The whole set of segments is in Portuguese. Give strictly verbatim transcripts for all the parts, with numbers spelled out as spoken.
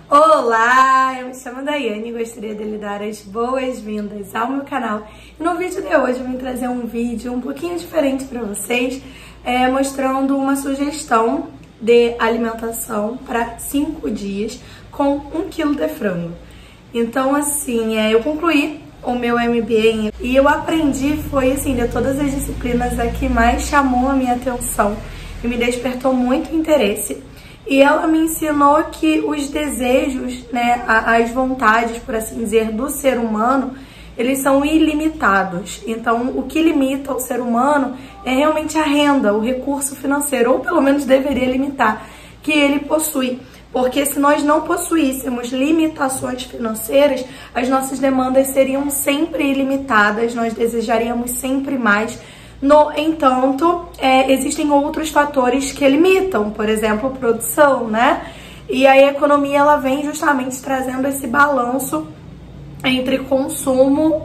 Olá, eu me chamo Daiane e gostaria de lhe dar as boas-vindas ao meu canal. E no vídeo de hoje eu vim trazer um vídeo um pouquinho diferente para vocês, é, mostrando uma sugestão de alimentação para cinco dias com um quilo de frango. Então assim, é, eu concluí o meu M B A e eu aprendi, foi assim, de todas as disciplinas a que mais chamou a minha atenção e me despertou muito interesse. E ela me ensinou que os desejos, né, as vontades, por assim dizer, do ser humano, eles são ilimitados. Então, o que limita o ser humano é realmente a renda, o recurso financeiro, ou pelo menos deveria limitar, que ele possui. Porque se nós não possuíssemos limitações financeiras, as nossas demandas seriam sempre ilimitadas, nós desejaríamos sempre mais. No entanto, é, existem outros fatores que limitam, por exemplo, produção, né? E a economia ela vem justamente trazendo esse balanço entre consumo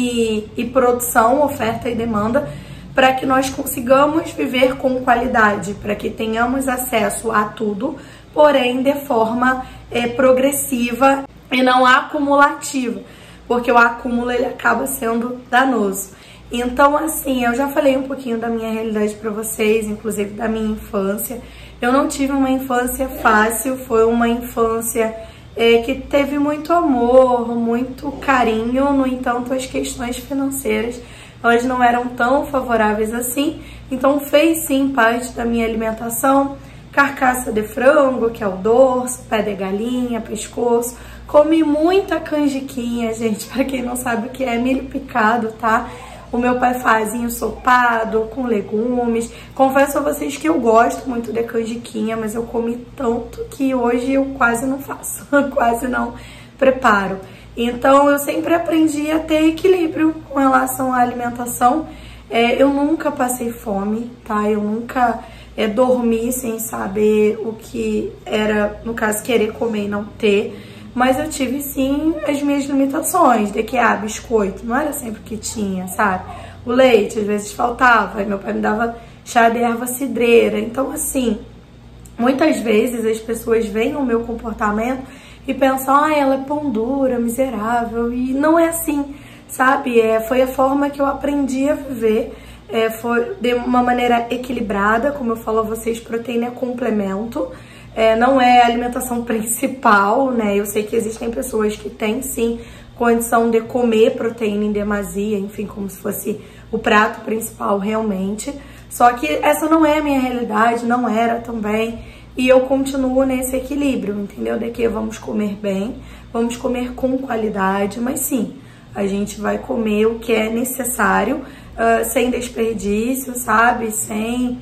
e, e produção, oferta e demanda, para que nós consigamos viver com qualidade, para que tenhamos acesso a tudo, porém de forma é, progressiva e não acumulativa, porque o acúmulo ele acaba sendo danoso. Então, assim, eu já falei um pouquinho da minha realidade pra vocês, inclusive da minha infância. Eu não tive uma infância fácil, foi uma infância é, que teve muito amor, muito carinho. No entanto, as questões financeiras, elas não eram tão favoráveis assim. Então, fez sim parte da minha alimentação. Carcaça de frango, que é o dorso, pé de galinha, pescoço. Comi muita canjiquinha, gente, pra quem não sabe o que é, milho picado, tá? O meu pai fazia ensopado, com legumes. Confesso a vocês que eu gosto muito de canjiquinha, mas eu comi tanto que hoje eu quase não faço, quase não preparo. Então eu sempre aprendi a ter equilíbrio com relação à alimentação. É, eu nunca passei fome, tá? Eu nunca é, dormi sem saber o que era, no caso, querer comer e não ter. Mas eu tive, sim, as minhas limitações, de que, ah, biscoito, não era sempre que tinha, sabe? O leite, às vezes, faltava, aí meu pai me dava chá de erva cidreira. Então, assim, muitas vezes as pessoas veem o meu comportamento e pensam, ah, ela é pão dura, miserável, e não é assim, sabe? É, foi a forma que eu aprendi a viver, é, foi de uma maneira equilibrada, como eu falo a vocês, proteína é complemento. É, não é a alimentação principal, né? Eu sei que existem pessoas que têm, sim, condição de comer proteína em demasia, enfim, como se fosse o prato principal realmente. Só que essa não é a minha realidade, não era também. E eu continuo nesse equilíbrio, entendeu? De que vamos comer bem, vamos comer com qualidade, mas sim, a gente vai comer o que é necessário, uh, sem desperdício, sabe? Sem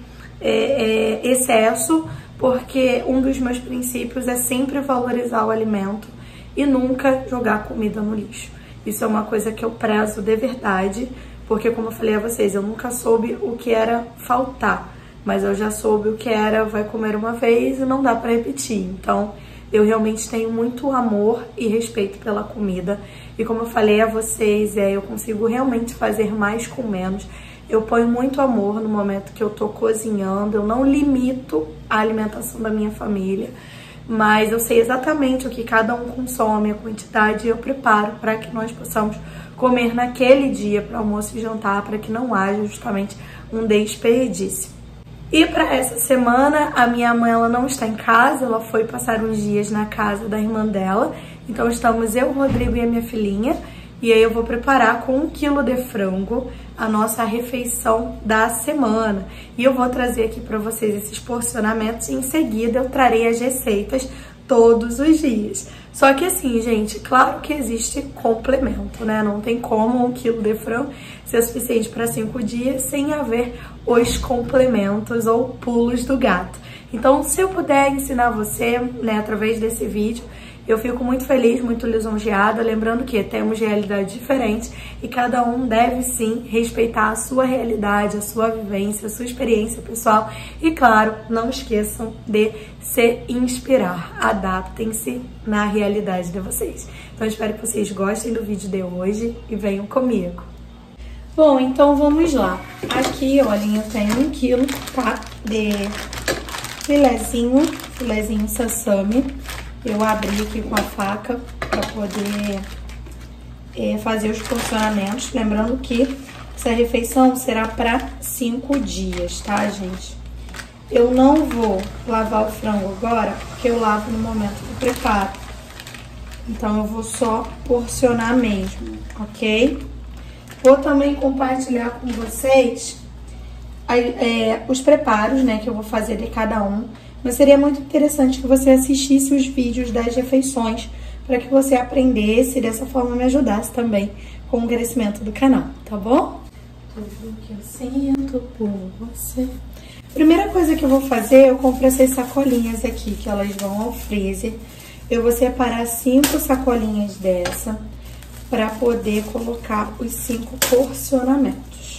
é, é, excesso, porque um dos meus princípios é sempre valorizar o alimento e nunca jogar comida no lixo. Isso é uma coisa que eu prezo de verdade, porque como eu falei a vocês, eu nunca soube o que era faltar, mas eu já soube o que era vai comer uma vez e não dá para repetir. Então, eu realmente tenho muito amor e respeito pela comida. E como eu falei a vocês, é, eu consigo realmente fazer mais com menos. Eu ponho muito amor no momento que eu tô cozinhando, eu não limito a alimentação da minha família, mas eu sei exatamente o que cada um consome, a quantidade, e eu preparo para que nós possamos comer naquele dia para almoço e jantar, para que não haja justamente um desperdício. E para essa semana, a minha mãe ela não está em casa, ela foi passar uns dias na casa da irmã dela, então estamos eu, o Rodrigo e a minha filhinha. E aí eu vou preparar com um quilo de frango a nossa refeição da semana. E eu vou trazer aqui para vocês esses porcionamentos e em seguida eu trarei as receitas todos os dias. Só que assim, gente, claro que existe complemento, né? Não tem como um quilo de frango ser suficiente para cinco dias sem haver os complementos ou pulos do gato. Então, se eu puder ensinar você, né, através desse vídeo, eu fico muito feliz, muito lisonjeada, lembrando que temos realidades diferentes e cada um deve sim respeitar a sua realidade, a sua vivência, a sua experiência pessoal. E claro, não esqueçam de se inspirar, adaptem-se na realidade de vocês. Então espero que vocês gostem do vídeo de hoje e venham comigo. Bom, então vamos lá. Aqui, olha, eu tenho um quilo, tá, de filezinho, filezinho sassami. eu abri aqui com a faca para poder é, fazer os porcionamentos. Lembrando que essa refeição será para cinco dias, tá, gente? Eu não vou lavar o frango agora, porque eu lavo no momento do preparo. Então, eu vou só porcionar mesmo, ok? Vou também compartilhar com vocês é, os preparos, né, que eu vou fazer de cada um. Mas seria muito interessante que você assistisse os vídeos das refeições para que você aprendesse e dessa forma me ajudasse também com o crescimento do canal, tá bom? Tudo que eu sinto por você. Primeira coisa que eu vou fazer, eu compro essas sacolinhas aqui, que elas vão ao freezer. Eu vou separar cinco sacolinhas dessa para poder colocar os cinco porcionamentos.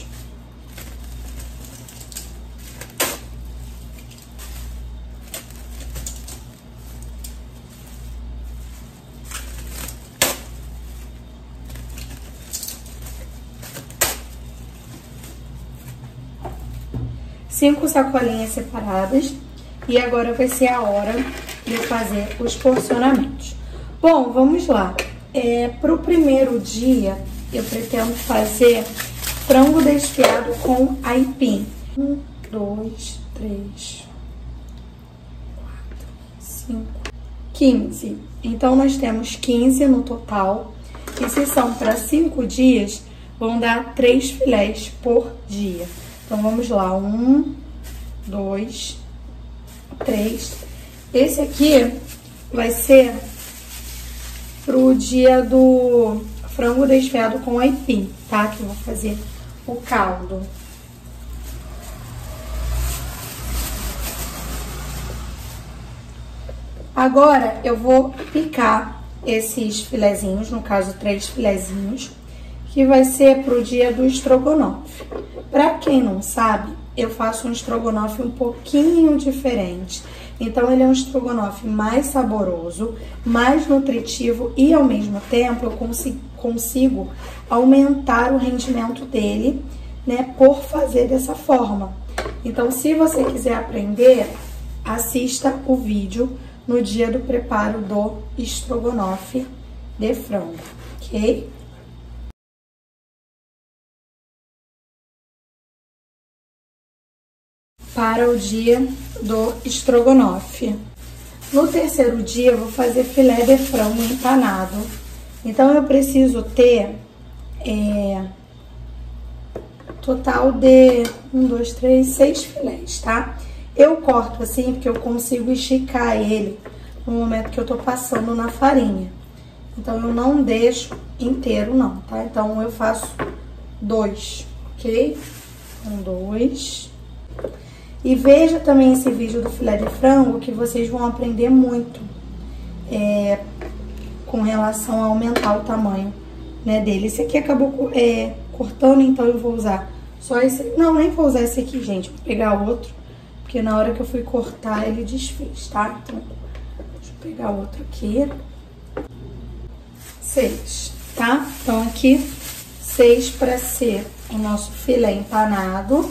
Cinco sacolinhas separadas. E agora vai ser a hora de eu fazer os porcionamentos. Bom, vamos lá. É, para o primeiro dia, eu pretendo fazer frango desfiado com aipim. Um, dois, três, quatro, cinco, quinze. Então, nós temos quinze no total. E se são para cinco dias, vão dar três filés por dia. Então, vamos lá. Um, dois, três. Esse aqui vai ser pro dia do frango desfiado com aipim, tá? Que eu vou fazer o caldo. Agora, eu vou picar esses filezinhos, no caso, três filezinhos, que vai ser pro dia do estrogonofe. Pra quem não sabe, eu faço um estrogonofe um pouquinho diferente. Então, ele é um estrogonofe mais saboroso, mais nutritivo e, ao mesmo tempo, eu consigo, consigo aumentar o rendimento dele, né, por fazer dessa forma. Então, se você quiser aprender, assista o vídeo no dia do preparo do estrogonofe de frango, ok? Para o dia do estrogonofe. No terceiro dia, eu vou fazer filé de frango empanado. Então, eu preciso ter é, total de um, dois, três, seis filés, tá? Eu corto assim porque eu consigo esticar ele no momento que eu tô passando na farinha. Então, eu não deixo inteiro, não, tá? Então, eu faço dois, ok? Um, dois... E veja também esse vídeo do filé de frango, que vocês vão aprender muito é, com relação a aumentar o tamanho, né, dele. Esse aqui acabou é, cortando, então eu vou usar só esse. Não, nem vou usar esse aqui, gente. Vou pegar outro, porque na hora que eu fui cortar, ele desfez, tá? Então, deixa eu pegar outro aqui. Seis, tá? Então, aqui, seis para ser o nosso filé empanado.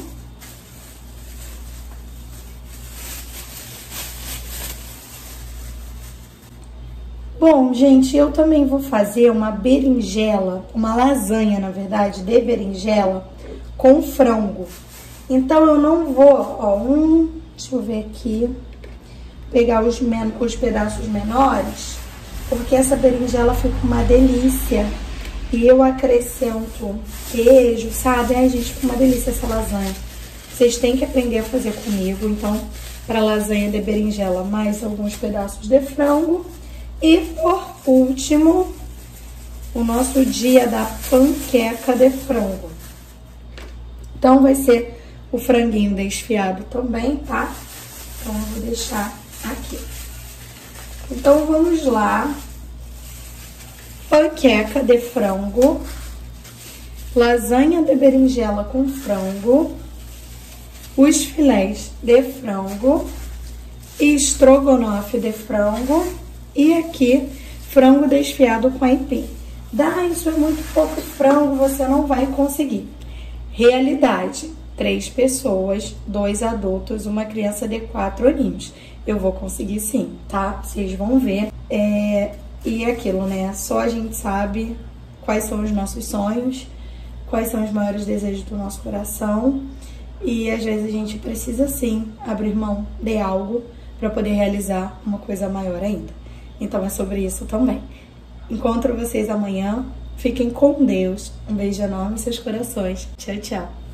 Bom, gente, eu também vou fazer uma berinjela, uma lasanha, na verdade, de berinjela com frango. Então, eu não vou, ó, um, deixa eu ver aqui, pegar os, men os pedaços menores, porque essa berinjela fica uma delícia. E eu acrescento queijo, sabe? Ai, gente, fica uma delícia essa lasanha. Vocês têm que aprender a fazer comigo. Então, para lasanha de berinjela, mais alguns pedaços de frango. E, por último, o nosso dia da panqueca de frango. Então, vai ser o franguinho desfiado também, tá? Então, eu vou deixar aqui. Então, vamos lá. Panqueca de frango. Lasanha de berinjela com frango. Os filés de frango. E estrogonofe de frango. E aqui, frango desfiado com aipim. Dá, isso é muito pouco frango, você não vai conseguir. Realidade, três pessoas, dois adultos, uma criança de quatro aninhos. eu vou conseguir sim, tá? Vocês vão ver. É... E é aquilo, né? Só a gente sabe quais são os nossos sonhos, quais são os maiores desejos do nosso coração. E às vezes a gente precisa sim abrir mão de algo para poder realizar uma coisa maior ainda. Então é sobre isso também. Encontro vocês amanhã. Fiquem com Deus. Um beijo enorme em seus corações. Tchau, tchau.